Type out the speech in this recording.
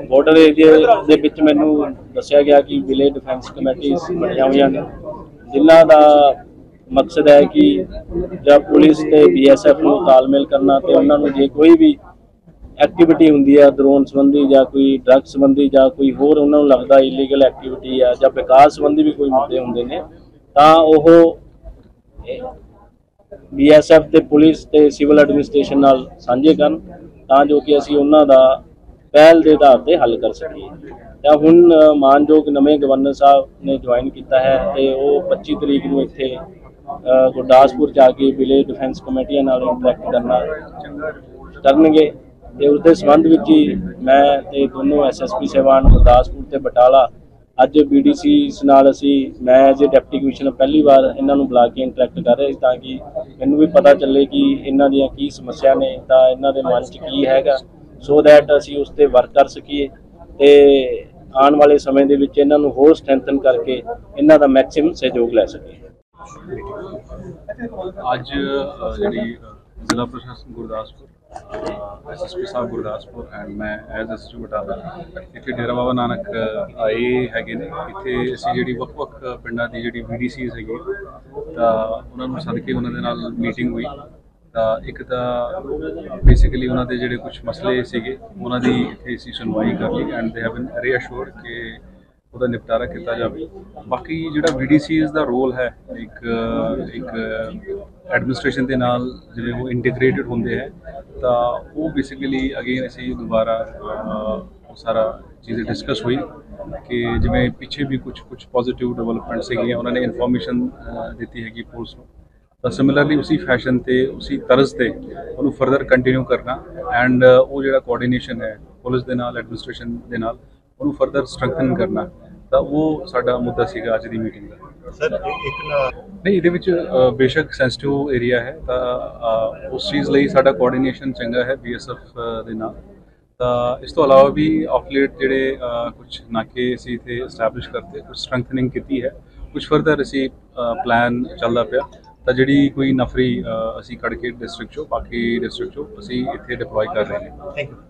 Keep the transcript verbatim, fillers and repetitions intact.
Border area दे विच मैनूं दस्सिया गया कि विलेज डिफेंस कमेटीज बणिया हुई ने जिन्हां दा मकसद है कि जब पुलिस ते बी एस एफ नूं तालमेल करना ते उन्हां नूं जे कोई भी एक्टिविटी हुंदी है ड्रोन संबंधी या कोई ड्रग संबंधी या कोई होर उन्हां नूं लगदा इलीगल एक्टिविटी है या विकास संबंधी भी कोई मुद्दे हुंदे ने तां ओह बी एस एफ ते पुलिस ते सिविल एडमिनिस्ट्रेशन नाल सांझे करन तां जो कि असीं उन्हां दा पहल के आधार पर हल कर सकीए। ਤਾਂ ਹੁਣ ਮਾਨਯੋਗ ਨਵੇਂ ਗਵਰਨਰ ਸਾਹਿਬ ਨੇ ਜੁਆਇਨ ਕੀਤਾ ਹੈ ਤੇ ਉਹ ਪੱਚੀ ਤਰੀਕ ਨੂੰ ਇੱਥੇ ਗੁਰਦਾਸਪੁਰ ਜਾ ਕੇ ਵਿਲੇਜ ਡਿਫੈਂਸ ਕਮੇਟੀਆਂ ਨਾਲ ਇੰਟਰੈਕਟ ਕਰਨਾ ਕਰਨਗੇ ਤੇ ਉਸ ਦੇ ਸੰਬੰਧ ਵਿੱਚ ਹੀ ਮੈਂ ਤੇ ਦੋਨੋਂ ਐਸ ਐਸ ਪੀ ਸਾਹਿਬਾਨ ਗੁਰਦਾਸਪੁਰ ਤੇ ਬਟਾਲਾ ਅੱਜ ਬੀ ਡੀ ਸੀ ਨਾਲ ਅਸੀਂ ਮੈਂ ਐਜ਼ ਏ ਡਿਪਟੀ ਕਮਿਸ਼ਨਰ ਪਹਿਲੀ ਵਾਰ ਇਹਨਾਂ ਨੂੰ ਬੁਲਾ ਕੇ ਇੰਟਰੈਕਟ ਕਰ ਰਹੇ ਤਾਂ ਕਿ ਮੈਨੂੰ ਵੀ ਪਤਾ ਚੱਲੇ ਕਿ ਇਹਨਾਂ ਦੀਆਂ ਕੀ ਸਮੱਸਿਆ ਨੇ ਤਾਂ ਇਹਨਾਂ ਦੇ ਮਨ 'ਚ ਕੀ ਹੈਗਾ ਸੋ ਦੈਟ ਅਸੀਂ ਉਸ ਤੇ ਵਰਕ ਕਰ ਸਕੀਏ ਤੇ आने वाले समय के विच इन्हां नूं होर स्ट्रैंथन करके इन्हां दा मैक्सिमम सहयोग लै सके। अज जिहड़ी जिला प्रशासन गुरदासपुर एस एस पी साहब गुरदासपुर एंड मैं एज एस टी बटाला इत्थे डेरा बाबा नानक आए हैगे ने इत्थे असीं जिहड़ी वख-वख पिंडां दी जिहड़ी बी डी सीज़ हैगी तां उन्हां नूं सद के उन्हां दे नाल मीटिंग हुई ਤਾਂ ਇੱਕ ਤਾਂ ਬੇਸਿਕਲੀ ਉਹਨਾਂ ਦੇ ਜਿਹੜੇ ਕੁਝ ਮਸਲੇ ਸੀਗੇ ਉਹਨਾਂ ਦੀ ਇੱਥੇ ਅਸੀਂ ਸੁਣਵਾਈ ਕਰ ਲਈ ਐਂਡ ਦੇ ਹੈਵ ਬੀਨ ਰੀਅਸ਼ੋਰਡ ਕਿ ਉਹਦਾ ਨਿਪਟਾਰਾ ਕੀਤਾ ਜਾਵੇ। ਬਾਕੀ ਜਿਹੜਾ ਵੀ ਡੀ ਸੀਜ਼ ਦਾ ਰੋਲ ਹੈ ਇੱਕ ਇੱਕ ਐਡਮਿਨਿਸਟ੍ਰੇਸ਼ਨ ਦੇ ਨਾਲ ਜਿਵੇਂ ਉਹ ਇੰਟੀਗ੍ਰੇਟਿਡ ਹੁੰਦੇ ਹੈ ਤਾਂ ਉਹ ਬੇਸਿਕਲੀ ਅਗੇਨ ਅਸੀਂ ਦੁਬਾਰਾ ਉਹ ਸਾਰਾ ਚੀज़ें डिस्कस हुई कि जिमें पीछे भी कुछ कुछ पॉजिटिव डेवलपमेंट सीगी उन्होंने इन्फॉर्मेशन दी हैगी पुलिस को तो सिमिलरली उसी फैशन ते उसी तर्ज ते उन्होंने फर्दर कंटिन्यू करना एंड वो जो कोऑर्डिनेशन है पुलिस के नाल एडमिनिस्ट्रेशन के नाल उन्होंने फर्दर स्ट्रैंथन करना तो वो साडा मुद्दा सीगा अज दी मीटिंग का। सर एक ना नहीं इहदे विच बेशक सेंसिटिव एरिया है तो उस चीज़ लई साडा कोऑर्डिनेशन चंगा है बी एस एफ दे नाल तो इस तो अलावा भी ऑफ लेट जिहड़े कुछ नाके असीं इत्थे एस्टैबलिश करते कुछ स्ट्रैंथनिंग की है कुछ फर्दर असीं प्लान चलदा पिया तो जी कोई नफरी असी कड़ के डिस्ट्रिक्ट चो बाकी डिस्ट्रिक्ट चो असी इत्थे डिप्लॉय कर रहे हैं। Thank you.